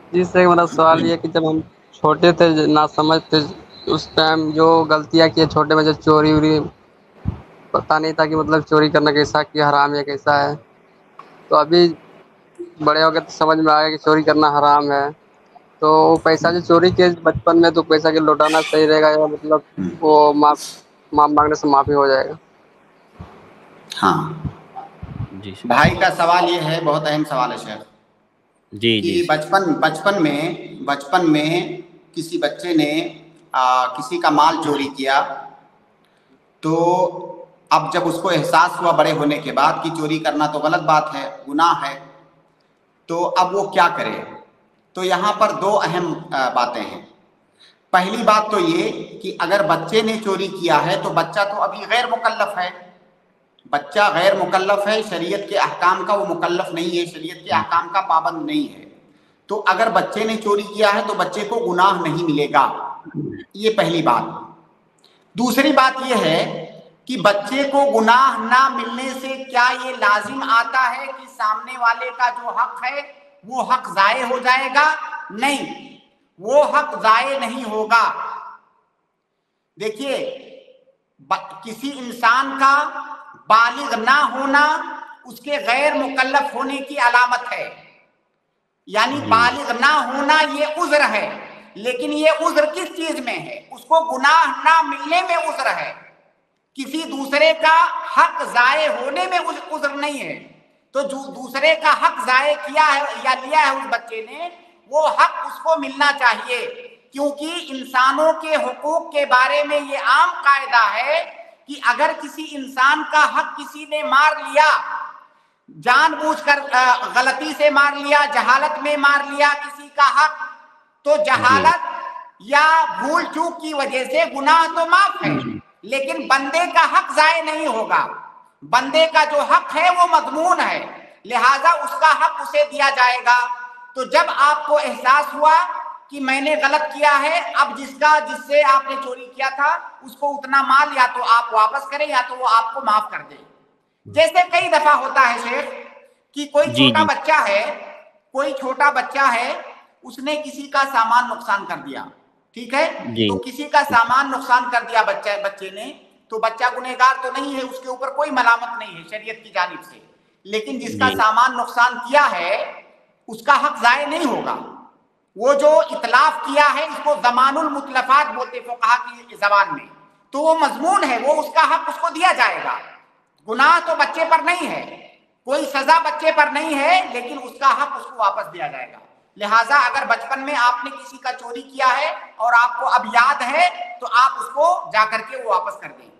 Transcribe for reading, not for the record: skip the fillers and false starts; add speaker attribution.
Speaker 1: جس سے میرا سوال یہ ہے کہ جب ہم چھوٹے تھے نہ سمجھ تھے اس ٹائم جو غلطیاں کیے چھوٹے بچے چوری ووری پتہ نہیں تھا کہ مطلب چوری کرنا کیسا کہ حرام ہے کیسا ہے. تو ابھی بڑے ہو کے تو سمجھ میں آیا کہ چوری کرنا حرام ہے. تو پیسہ جو چوری کیا بچپن میں تو پیسہ کہ لوٹانا صحیح رہے گا یا مطلب وہ معاف مانگنے سے معافی ہو جائے گا؟
Speaker 2: ہاں
Speaker 3: جی
Speaker 2: بھائی کا سوال یہ ہے، بہت اہم سوال ہے شیخ،
Speaker 3: جی
Speaker 2: کہ
Speaker 3: جی
Speaker 2: بچپن میں کسی بچے نے کسی کا مال چوری کیا، تو اب جب اس کو احساس ہوا بڑے ہونے کے بعد کہ چوری کرنا تو غلط بات ہے، گناہ ہے، تو اب وہ کیا کرے؟ تو یہاں پر دو اہم باتیں ہیں. پہلی بات تو یہ کہ اگر بچے نے چوری کیا ہے تو بچہ تو ابھی غیر مکلف ہے، بچہ غیر مکلف ہے، شریعت کے احکام کا وہ مکلف نہیں ہے، شریعت کے احکام کا پابند نہیں ہے. تو اگر بچے نے چوری کیا ہے تو بچے کو گناہ نہیں ملے گا، یہ پہلی بات. دوسری بات یہ ہے کہ بچے کو گناہ نہ ملنے سے کیا یہ لازم آتا ہے کہ سامنے والے کا جو حق ہے وہ حق ضائع ہو جائے گا؟ نہیں، وہ حق ضائع نہیں ہوگا. دیکھیے، کسی انسان کا بالغ نہ ہونا اس کے غیر مکلف ہونے کی علامت ہے. یعنی
Speaker 3: جی
Speaker 2: بالغ نہ ہونا یہ عذر ہے، لیکن یہ عذر کس چیز میں ہے؟ اس کو گناہ نہ ملنے میں عذر ہے، کسی دوسرے کا حق ضائع ہونے میں عذر نہیں ہے. تو جو دوسرے کا حق ضائع کیا ہے یا لیا ہے اس بچے نے، وہ حق اس کو ملنا چاہیے، کیونکہ انسانوں کے حقوق کے بارے میں یہ عام قاعدہ ہے کہ اگر کسی انسان کا حق کسی نے مار لیا، جان بوجھ کر غلطی سے مار لیا، جہالت میں مار لیا کسی کا حق، تو
Speaker 3: جی
Speaker 2: جہالت یا بھول چوک کی وجہ سے گناہ تو معاف ہے، لیکن بندے کا حق ضائع نہیں ہوگا. بندے کا جو حق ہے وہ مضمون ہے، لہذا اس کا حق اسے دیا جائے گا. تو جب آپ کو احساس ہوا کہ میں نے غلط کیا ہے، اب جس سے آپ نے چوری کیا تھا اس کو اتنا مال یا تو آپ واپس کریں یا تو وہ آپ کو معاف کر دے. جیسے کئی دفعہ ہوتا ہے شیخ کہ کوئی
Speaker 3: جی
Speaker 2: چھوٹا
Speaker 3: جی
Speaker 2: بچہ ہے، اس نے کسی کا سامان نقصان کر دیا، ٹھیک ہے،
Speaker 3: جی
Speaker 2: تو کسی کا سامان نقصان کر دیا بچے نے، تو بچہ گنہگار تو نہیں ہے، اس کے اوپر کوئی ملامت نہیں ہے شریعت کی جانب سے، لیکن جس کا
Speaker 3: جی
Speaker 2: سامان نقصان کیا ہے اس کا حق ضائع نہیں ہوگا. وہ جو اتلاف کیا ہے اس کو ضمان المتلفات بولتے فقہا کی زبان میں، تو وہ مضمون ہے، وہ اس کا حق اس کو دیا جائے گا. گناہ تو بچے پر نہیں ہے، کوئی سزا بچے پر نہیں ہے، لیکن اس کا حق اس کو واپس دیا جائے گا. لہٰذا اگر بچپن میں آپ نے کسی کا چوری کیا ہے اور آپ کو اب یاد ہے تو آپ اس کو جا کر کے وہ واپس کر دیں.